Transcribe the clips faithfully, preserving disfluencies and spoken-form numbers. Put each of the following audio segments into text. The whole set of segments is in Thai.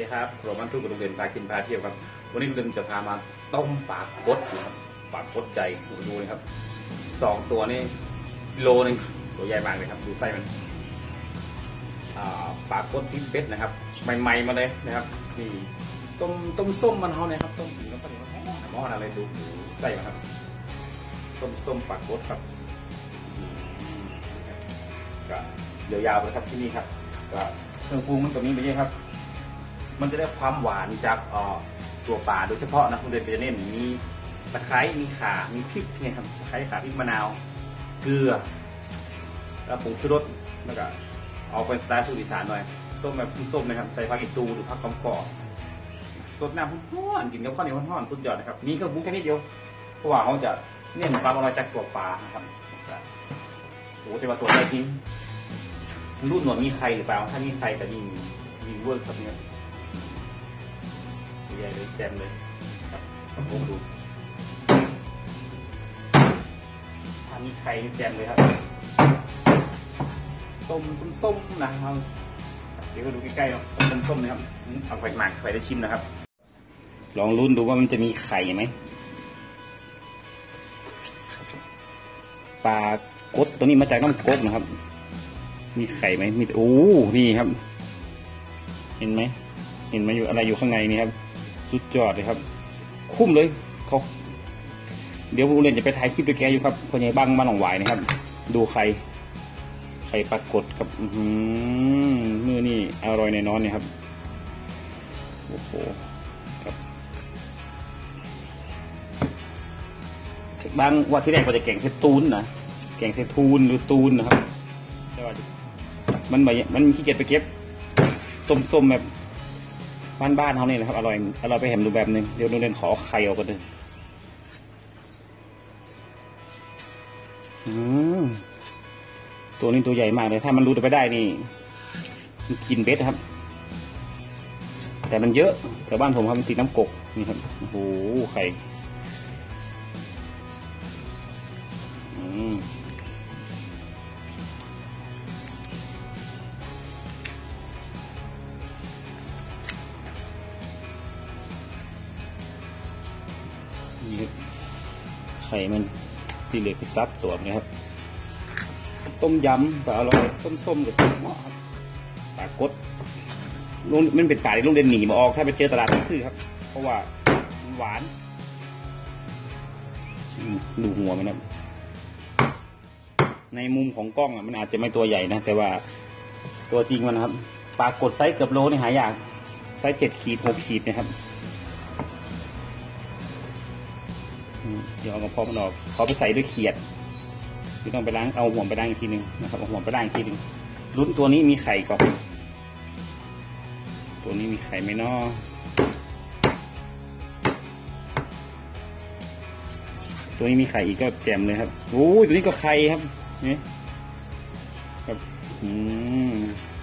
ดีครับโรมันทุกโรงเรียนพากินพาเที่ยวครับวันนี้โรงเรียนจะพามาต้มปลากดครับปลากดใจดูเลยครับสองตัวนี่โลนึงตัวใหญ่มากเลยครับดูไส้มันปลากดที่เป็ดนะครับใหม่ๆมาเลยนะครับนี่ต้มต้มส้มมันเขาเนี่ยครับต้มแล้วก็เดี๋ยวหม้ออะไรดูไส้มันครับต้มส้มปลากดครับก็ยาวๆเลยครับที่นี่ครับก็เครื่องปรุงมันตัวนี้ไปเยอะครับมันจะได้ความหวานจากตัวปลาโดยเฉพาะนะคุณเดชจะเน้นมีตะไคร้มีข่ามีพริกเนี่ยครับตะไคร้ข่าพริกมะนาวเกลือแล้วผงชูรสแล้วก็เอาเป็นสไตล์สูตรอีสานหน่อยต้มแบบส้มๆนะครับใส่ผักอีตูหรือผักกำกอสดน้ำร้อนกินกับข้าวเหนียวร้อนสุดยอดนะครับมีเครื่องปรุงแค่นี้เดียวเพราะว่าเขาจะเน้นความอร่อยจากตัวปลานะครับโอ้แต่ว่าตัวใหญ่จริงรุ่นหนวดมีใครหรือเปล่าถ้ามีใครแต่ยิ่งยิ่งเวิร์กครับเนี่ยใหญ่เลยแจ่มเลยครับผมดูถ้ามีใครแจ่มเลยครับต้มส้มๆนะครับเดี๋ยวก็ดูใกล้ๆเนาะต้มส้มๆนะครับเอาไปหมักไปได้ชิมนะครับลองลุ้นดูว่ามันจะมีไข่ไหมปลากดตัวนี้มาจากน้ำกกนะครับมีไข่ไหมมีโอ้นี่ครับเห็นไหมเห็นไหมอยู่อะไรอยู่ข้างในนี่ครับสุดยอดเลยครับคุ้มเลยเขาเดี๋ยวผมเรียนจะไปถ่ายคลิปด้วยแกอยู่ครับคนใหญ่บ้างมาหนองหวายนะครับดูไข่ไข่ปลากดครับมือนี่อร่อยแน่นอนเนี่ยครับโอ้โหครับบางวันที่แรกเราจะแกงเซตูนนะแกงเซทูนหรือตูนนะครับแต่ว่ามันแบบมันขี้เกียจไปเก็บส้มๆแบบบ้านๆเขาเนี่ยนะครับอร่อยอร่อยไปแหมดูแบบนึงเดี๋ยวโรงเรียนขอไข่ออกกันเลยตัวนี้ตัวใหญ่มากเลยถ้ามันรูดไปได้นี่กินเบ็ดครับแต่มันเยอะแต่บ้านผมครับมันติดน้ำกกนี่ครับโอ้โหไข่ไข่มันที่เหลือคือซับตัวนี้ครับต้มยำก็อร่อยต้มส้มกับต้มหม้อครับปลากดลุงมันเป็นปลาที่ลุงเดินหนีมาออกถ้าไปเจอตลาดซื้อครับเพราะว่ามันหวานดูหัวมันนะในมุมของกล้องอ่ะมันอาจจะไม่ตัวใหญ่นะแต่ว่าตัวจริงมันนะครับปลากดไซส์เกือบโลนี่หายากไซส์เจ็ดขีดหกขีดนะครับเดี๋ยวเอากระเพาะมันออกเขาไปใส่ด้วยเขียดไม่ต้องไปล้างเอาหัวไปล้างอีกทีนึงนะครับเอาหัวไปล้างอีกทีนึงลุ้นตัวนี้มีไข่ก่อนตัวนี้มีไข่ไหมเนาะตัวนี้มีไข่อีกก็แจ่มเลยครับโอ้ยตัวนี้ก็ไข่ครับนี่ครับอืม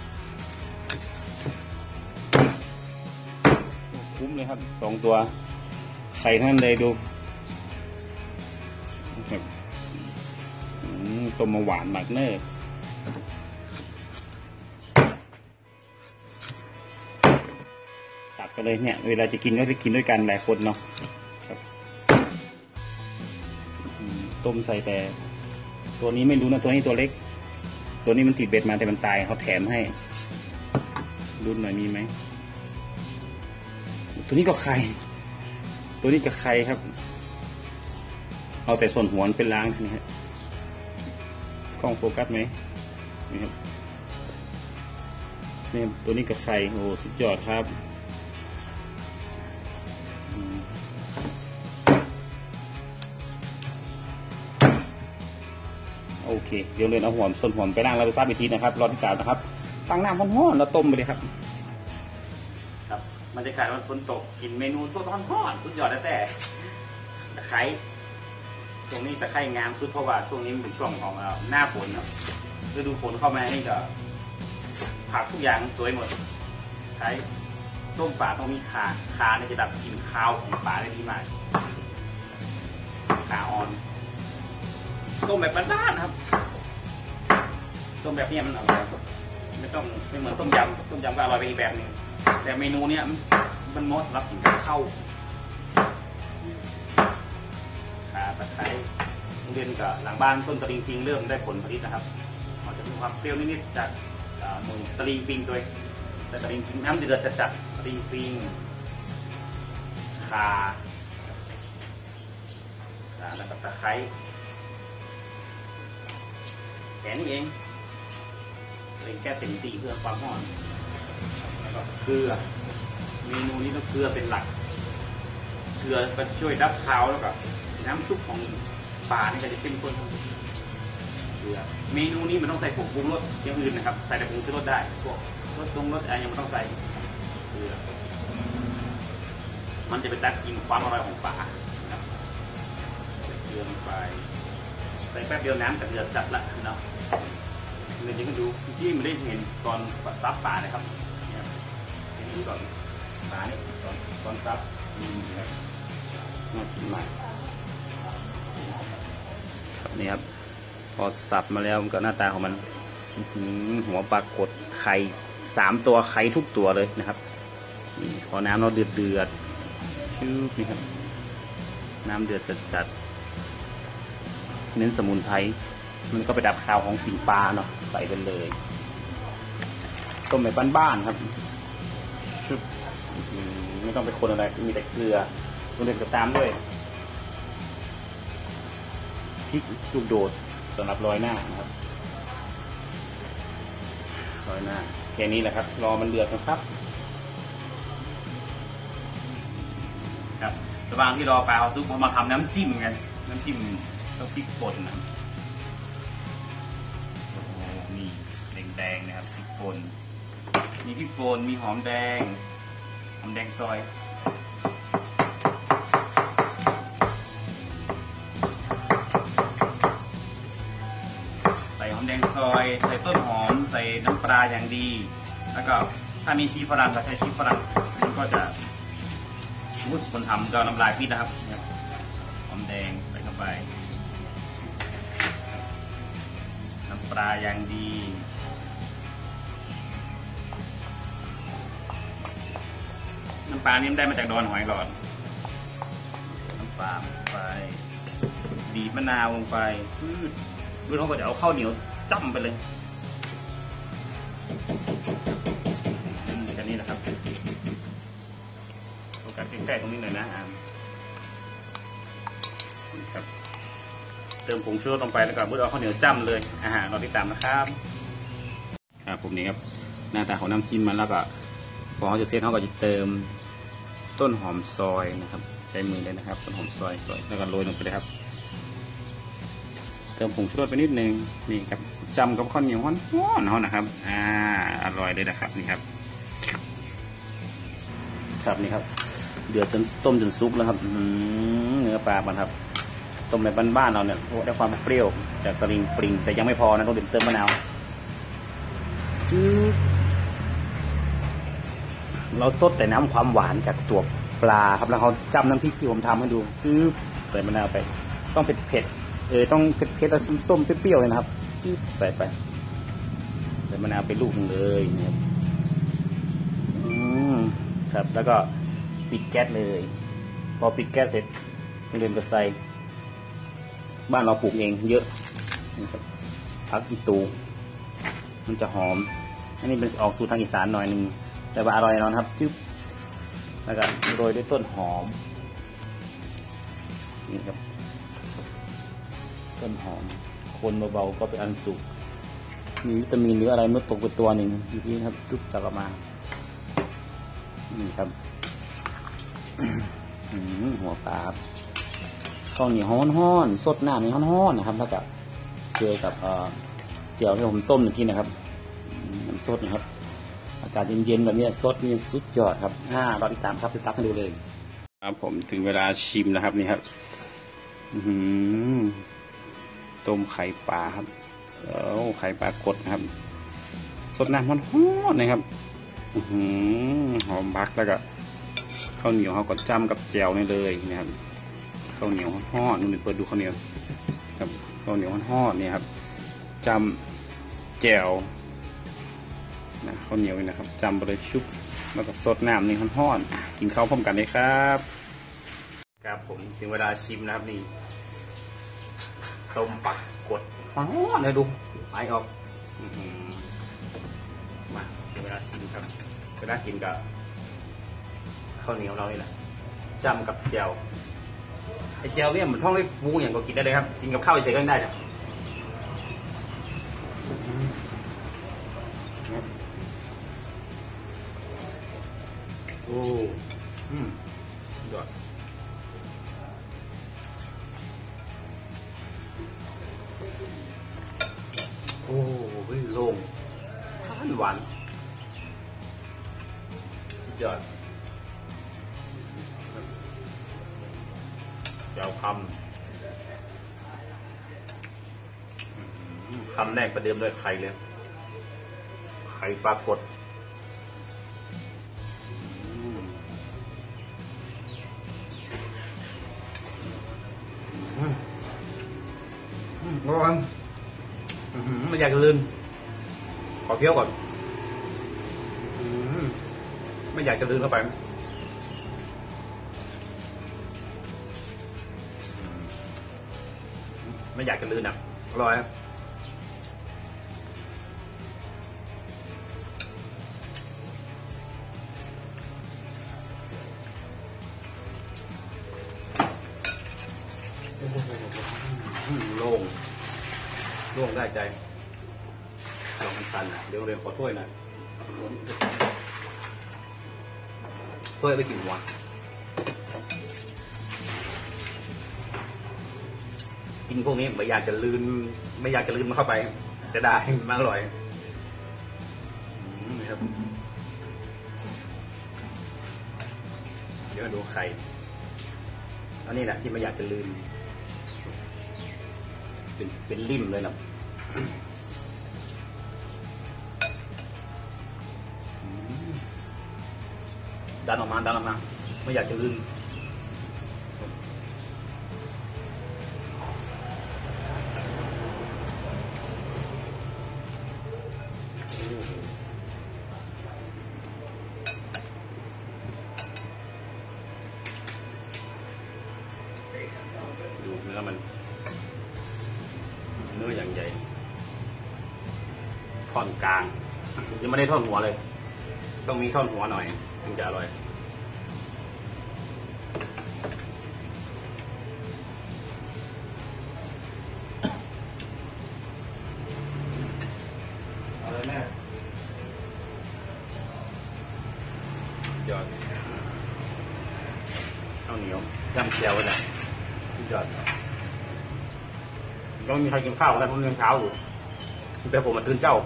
คุ้มเลยครับสองตัวไข่ทั้งนั้นเลยดูต้มมาหวานมากเนอตัดกันเลยเนี่ยเวลาจะกินก็จะกินด้วยกันหลายคนเนาะต้มใส่แต่ตัวนี้ไม่รู้นะตัวนี้ตัวเล็กตัวนี้มันติดเบ็ดมาแต่มันตายเขาแถมให้รุ่นหน่อยมีไหมตัวนี้ก็ไข่ตัวนี้จะไข่ครับเอาแต่ส่วนหัวเป็นล้างนี่ฮะกล้องโฟกัสไหมนี่ครับนี่ตัวนี้กับไข่โอ้สุดยอดครับโอเคเดี๋ยวเรียนเอาหัวส่วนหัวไปล้างแล้วไปซับอีกทีนะครับรอที่กล่าวนะครับตั้งน้ำร้อนๆแล้วต้มไปเลยครับครับบรรยากาศวันฝนตกกินเมนูสดร้อนๆสุดยอดแต่ตะไคร้ตรงนี้ตะไคร้งามสุดเพราะว่าช่วงนี้เป็นช่วงของหน้าฝนเนาะฤดูฝนเข้ามานี่ก็ผักทุกอย่างสวยหมดใช้ต้มปลาต้องมีขาขาเนี่ยจะดับกลิ่นคาวของปลาได้ดีมากขาอ่อนต้มแบบบ้านๆครับต้มแบบนี้มันอร่อยไม่ต้องไม่เหมือนต้มยำต้มยำก็อร่อยไปอีกแบบนึงแต่เมนูเนี้ยมันเหมาะสำหรับกินข้าวข่าตะไคร้เดือนกับหลังบ้านต้นตะลิงปิงเริ่มได้ผลผลิตนะครับอาจจะมีความเปรี้ยวนิดๆจากหนึ่งตะลิงปิงด้วยแต่ตะลิงปิงน้ำเดือดจะจัดตะลิงปิงข่าข่าแล้วก็ตะไคร้แค่นี้เองเองแก้เต็มตีเพื่อความหอมแล้วก็เกลือเมนูนี้ต้องเกลือเป็นหลักเกลือจะช่วยดับคาวแล้วก็น้ำซุปของปลานี่ก็จะเป็นคนเกลือเมนูนี้มันต้องใส่ผงปรุงรสอย่างอื่นนะครับใส่แต่ผงชูรสได้พวกรสตรงรสอะไรยังไม่ต้องใส่เกลือมันจะไปตัดกินความอร่อยของปลาครับเกลือลงไปใส่แป๊บเดียวน้ำกับเดือดจัดละเนาะเดี๋ยวจะมาดูที่มันได้เห็นตอนซับปลานะครับเนี่ยเห็นดูก่อนปลาเนี่ยตอนตอนซับนี่ครับน่ากินมากนี่ครับพอสับมาแล้วมันก็หน้าตาของมันหัวปลากดไข่สามตัวไข่ทุกตัวเลยนะครับนี่พอน้ำเราเดือดเดือดชื่อนี่ครับน้ำเดือดจัดจัดเน้นสมุนไพรมันก็ไปดับคาวของปิ่งปลาเนาะใส่ไปเลยต้มแบบบ้านๆครับชุบไม่ต้องไปคนอะไรมีแต่เกลือตัวเด็ดก็ตามด้วยพริกลูกโดดสำหรับโรยหน้านะครับโรยหน้าแค่นี้แหละครับรอมันเดือดนะครับครับระหว่างที่รอปลาเอาซุปพอมาทำน้ำจิ้มกันน้ำจิ้มต้องพริกป่นนะโอ้โหนี่แดงๆนะครับพริกป่นมีพริกป่นมีหอมแดงหอมแดงซอยใส่หอมแดงซอยใส่ต้นหอมใส่น้ำปลาอย่างดีแล้วก็ถ้ามีชีฝรั่งก็ใช้ชีฝรั่งมันก็จะคนทำก็น้ำลายพี่นะครับหอมแดงใส่เข้าไปน้ำปลาอย่างดีน้ำปลานี่ได้มาจากดอนหอยหลอดน้ำปลาลงไปบีบมะนาวลงไปพืชพืชเขาก็จะเอาข้าวเหนียวจ้ำไปเลยแค่นี้นะครับโอกาสใกล้ๆตรงนี้หน่อยนะอ่าครับเติมผงชูรสลงไปแล้วก็เพื่อเอาข้าวเหนียวจ้ำเลยอาหารเราติดตามนะครับครับผมนี่ครับหน้าตาของน้ำจิ้มมันแล้วก็พอเขาจะเซตเขาก็จะเติมต้นหอมซอยนะครับใช้มือเลยนะครับต้นหอมซอยซอยแล้วก็โรยลงไปเลยครับเติมผงชูรสไปนิดนึงนี่ครับจำกับข้าวเหนียวฮ้อนๆเขานะครับอ่าอร่อยเลยนะครับนี่ครับครับนี่ครับเดือดจนต้มจนซุปแล้วครับเนื้อปลามันครับต้มในบ้านๆเราเนี่ยได้ความเปรี้ยวจากตะลิงปริงแต่ยังไม่พอนะต้องเติมมะนาวจืดเราซดแต่น้ำความหวานจากตัวปลาครับแล้วเขาจำน้ำพริกที่ผมทำให้ดูซื้อใส่มะนาวไปต้องเผ็ดเผ็ดเออต้องเผ็ดเผ็ดแล้วส้มเปรี้ยวเลยนะครับจืดใส่ไปใส่มะนาวไปลูกนึงเลยนะครับอืมครับแล้วก็ปิดแก๊สเลยพอปิดแก๊สเสร็จเดินไปใส่บ้านเราปลูกเองเยอะนะครับผักอีตูมันจะหอมอันนี้เป็นออกสูตรทางอีสานหน่อยนึงแต่ว่าอร่อยนอนครับจึ๊บแล้วก็โรยด้วยต้นหอมนี่ครับต้นหอมคนเบาๆก็เป็นอันสุกมีวิตามินหรืออะไรเมื่อตกไปตัวหนึ่งทีนี้ครับจุ๊บจับออกมานี่ครับหัวปลาข้าวเหนียวฮ้อนๆสดน้ำนี่ฮ้อนๆนะครับแล้วก็เจอกับเจียวที่ผมต้มเมื่อกี้นะครับน้ำสดนะครับอากาศเย็นๆแบบนี้สดนี่สุดยอดครับอ่ารอติดตามครับติดตามกันดูเลยครับผมถึงเวลาชิมนะครับนี่ครับต้มไข่ปลาครับเออไข่ปลากดนะครับสดน้ำฮ้อนๆนะครับหอมบักแล้วก็ข้าวเหนียวเขาก็จ้ำกับแจ่วนี่เลยนะครับข้าวเหนียวห่อนู่นเปิดดูข้าวเหนียวครับข้าวเหนียวห่อเนี่ยครับจำแจ่วนะข้าวเหนียวนี่นะครับจำไปเลยชุบแล้วก็สดน้ำนี่ห้อนๆกินข้าวพร้อมกันเลยครับครับผมถึงเวลาชิมนะครับนี่ต้มปักกดฮ้อนเลยดูไอออกมาถึงเวลาชิมครับเวลากินกับข้าวเหนียวเรานี่แหละจำกับแจ่วไอแจ่วเนี่ยเหมือนท่องเล็กวูอย่างก็กินได้เลยครับกินกับข้าวเฉยๆก็ได้นะโอ้อืมยอดโอ้เฮ้ยโล่งทานหวานยอดแจ่วคำคำแรกประเดิมด้วยไข่เลยไข่ปลากดร้อนไม่อยากจะลืมขอเคี้ยวก่อนไม่อยากจะลืมเข้าไปไม่อยากจะลืมอ่ะอร่อยโล่งโล่งได้ใจลองทันนะเดี๋ยวเรียนขอถ้วยหน่อยถ้วยไปกินหัวกินพวกนี้ไม่อยากจะลืมไม่อยากจะลืมมันเข้าไปจะได้มันอร่อยนี่ครับเดี๋ยวมาดูไข่อันนี้แหละที่ไม่อยากจะลืมเป็นเป็นริ่มเลยนะดันออกมาดันออกมาไม่อยากจะลืมดูเนื้อมันเนื้ออย่างใหญ่ท่อนกลางยังไม่ได้ท่อนหัวเลยต้องมีท่อนหัวหน่อยถึงจะอร่อยเอาเลยแม่ยอดข้าวเหนียวย่ำเจียวเลยยอดต้องมีใครกินข้าวกันเพราะยังเช้าอยู่แต่ผมมาตื่นเจ้า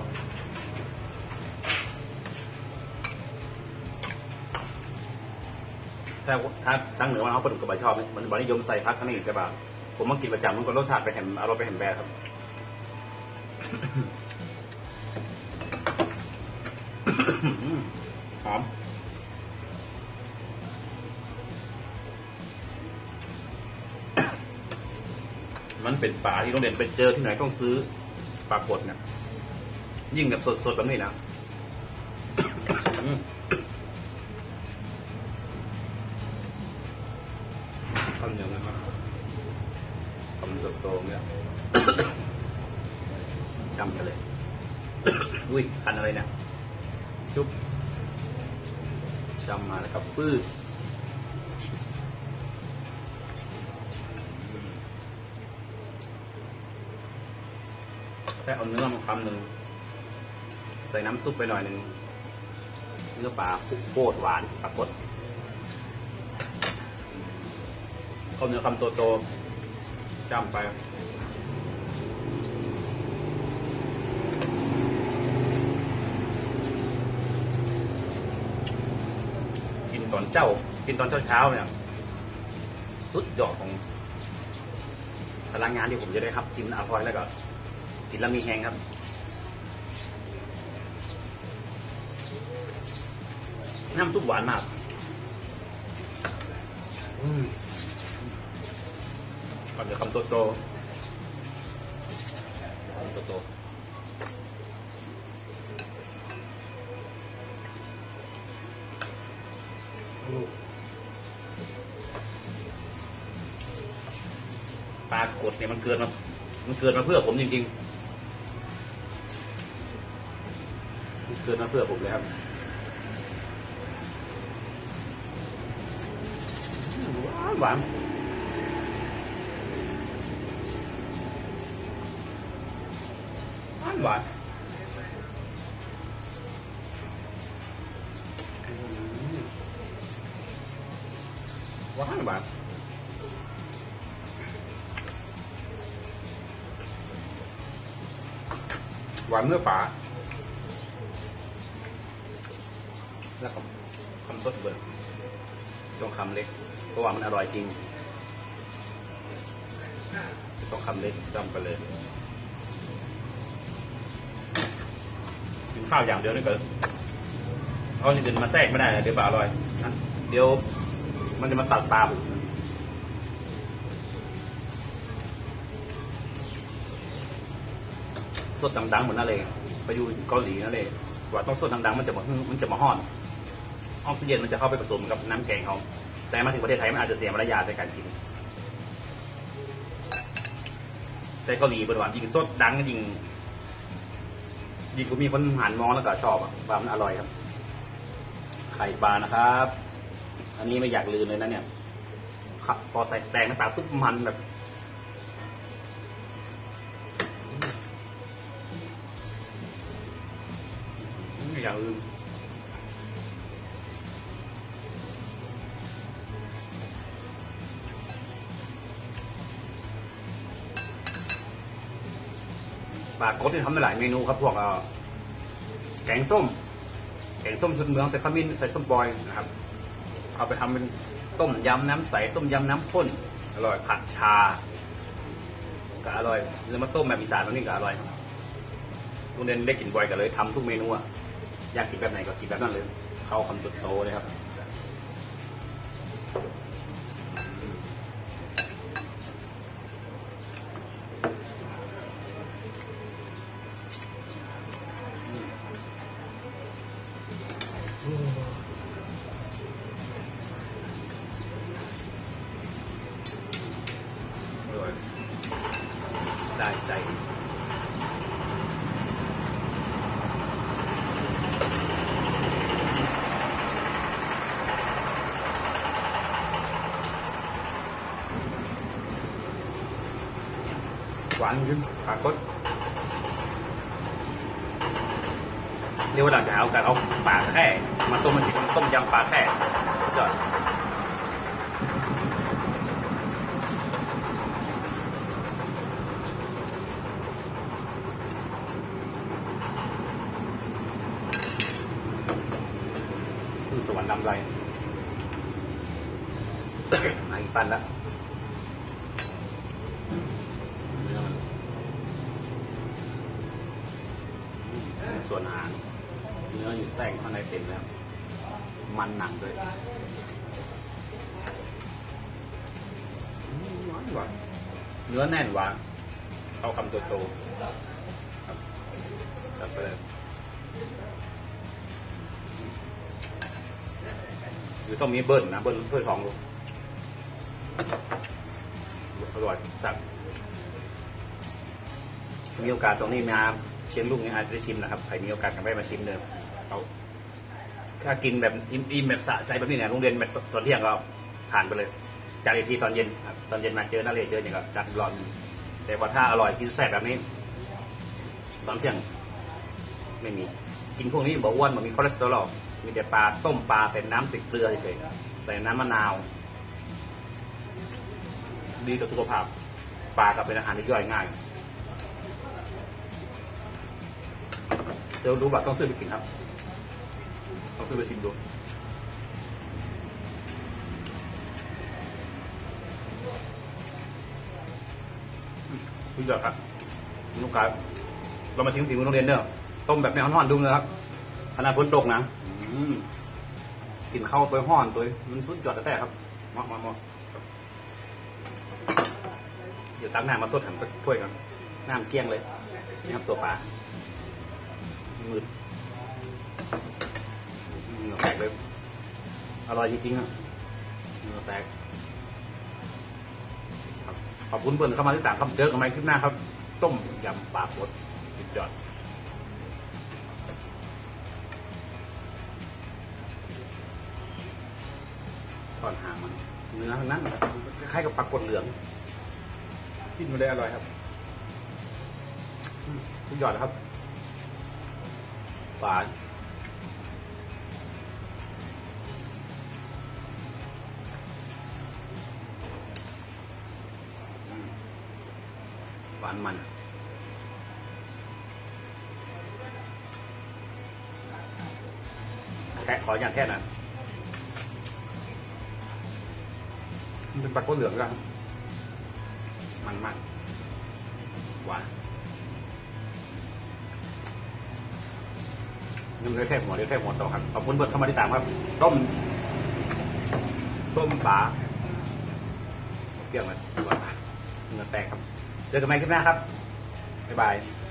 ถ้าถ้าทั้งเหนือมันเขาเป็นกบชอบมันบริยมใส่พักข้างนี้แต่แบบผมมากินประจำมันก็รสชาติไปเห็นอารมณ์ไปเห็นแบบครับหอมมันเป็นปลาที่โรงเรียนไปเจอที่ไหนต้องซื้อปลากดเนี่ยยิ่งแบบสดๆแบบนี้นะทำอย่างนั้นครับทำโตๆเนี่ยจำกันเลยอุ้ยคันอะไรเนี่ยจุ๊บจำมาแล้วครับปื้ดแค่เอาเนื้อมาคำหนึ่งใส่น้ำซุปไปหน่อยหนึ่งเนื้อปลาโคตรหวานปลากดเอาเนื้อคำโตๆจ้ำไปกินตอนเจ้ากินตอนเช้าๆเนี่ยสุดยอดของพลังงานที่ผมจะได้ครับกินอร่อยแล้วก็กินแล้วมีแห้งครับน้ำซุปหวานมากก่อนจะคำโตโตคำโตโตเนี่ยมันเกิดมามันเกิดมาเพื่อผมจริงๆมันเกิดมาเพื่อผมเลยครับหวานหวานหวานหวานหวานหวานเนื้อปลาแล้วก็คำต้นเบิร์ต้องคำเล็กเพราะว่ามันอร่อยจริงต้องคำเล็กจำไปเลยกินข้าวอย่างเดียวนี่เกิดเอาสิ่งอื่นมาแทรกไม่ได้เดี๋ยวปลาอร่อยเดี๋ยวมันจะมาตัดตามสดดังๆเหมือนนั่นเลยไปอยู่เกาหลีนั่นเลยว่าต้องสดดังๆมันจะมามันจะมาห่อนออกซิเจนมันจะเข้าไปผสมกับน้ำแกงเขาแต่มาถึงประเทศไทยมันอาจจะเสียมารยาทในการกินแต่เกาหลีเป็นหวานยิงสดดังยิงยิงก็มีคนหันมองแล้วก็ชอบอ่ะว่ามันอร่อยครับไข่ปลานะครับอันนี้ไม่อยากลืมเลยนะเนี่ยพอใส่แตงน้ำตาลตุ๊บมันแบบไม่อยากลืมปลากดที่ทำได้หลายเมนูครับพวกแกงส้มแกงส้มชุดเมืองใส่ขมิ้นใส่ส้มปล่อยนะครับเอาไปทำเป็นต้มยำน้ำใสต้มยำน้ำข้นอร่อยผัดชาก็อร่อยแล้วมาต้มแบบอีสานตรงนี้ก็อร่อยลุงเด่นได้กินบ่อยกันเลยทำทุกเมนูอ่ะอยากกินแบบไหนก็กินแบบนั้นเลยเข้าคำจุดโตเลยครับได้ใจหวานขึ้นปลากดเดี๋ยววันหลังจะเอาการเอาปลาแค่มาต้มมันจะต้มยำปลาแค่จอดสวรรค์นำไรมาอีกปั้นแล้วส่วนหางเนื้ออยู่แทรกข้างในเต็มแล้วมันหนังด้วยหวานหวานเนื้อแน่นหวานเอาคำโตๆครับจัดไปเลยอยู่ต้องมีเบิ้ลนะเบิ้ลเพื่อทองลูกอร่อยจัดมีโอกาสตรงนี้มาเชียงลุงเนี่ยอาจจะได้ชิมนะครับใครมีโอกาสกันไปมาชิมเดิมเอาถ้ากินแบบอิ่มๆแบบสะใจแบบนี้เนี่ยโรงเรียนแบบตอนเที่ยงก็ผ่านไปเลยจากอีกทีตอนเย็นตอนเย็นมาเจอหน้าเรียนเจออย่างกับจัดรอนแต่ว่าถ้าอร่อยกินแซ่บแบบนี้ตอนเที่ยงไม่มีกินพวกนี้บอกอ้วนมันมีคอเลสเตอรอลมีแต่ปลาต้มปลาใส่น้ำใส่เกลือเฉยๆใส่น้ำมะนาวดีต่อสุขภาพปลากับเป็นอาหารที่ย่อยง่ายเดี๋ยวรู้แบบต้องซื้อไปกินครับต้องซื้อไปชิมดูคุณยอดครับลูกค้าเรามาชิมฝีมือโรงเรียนเด้อต้มแบบไม่ห่อนๆดูเลยครับขนาดฝนตกนะกินข้าวตัวห่อนตัวมันสุดยอดแต่ครับมากมากเดี๋ยวตั้งน้ำมาสดหันสักถ้วยกันน้ำเกลี้ยงเลยนี่ครับตัวปลามืดเนื้อแตกเลยอร่อยจริงๆครับเนื้อแตกครับขอบคุณเพื่อนเข้ามาที่ต่างคำเจอกันใหม่คลิปหน้าครับ ต้มยำปลาปดสุดยอดตอนหางมันเนื้อทั้งนั้นคล้ายๆกับปลากดเหลืองกินมาได้อร่อยครับสุดยอดครับหวานหวานมันแค่ขออย่างแค่นั้นมันเป็นปลากดเหลืองกันมันมันหวานนึ่งได้แค่หัวได้แค่หัวต่อครับขอบคุณเพื่อนเข้ามาติดตามครับต้มต้มปลาเกี่ยวกับเนื้อแตกครับเจอกันใหม่คลิปหน้าครับบ๊ายบาย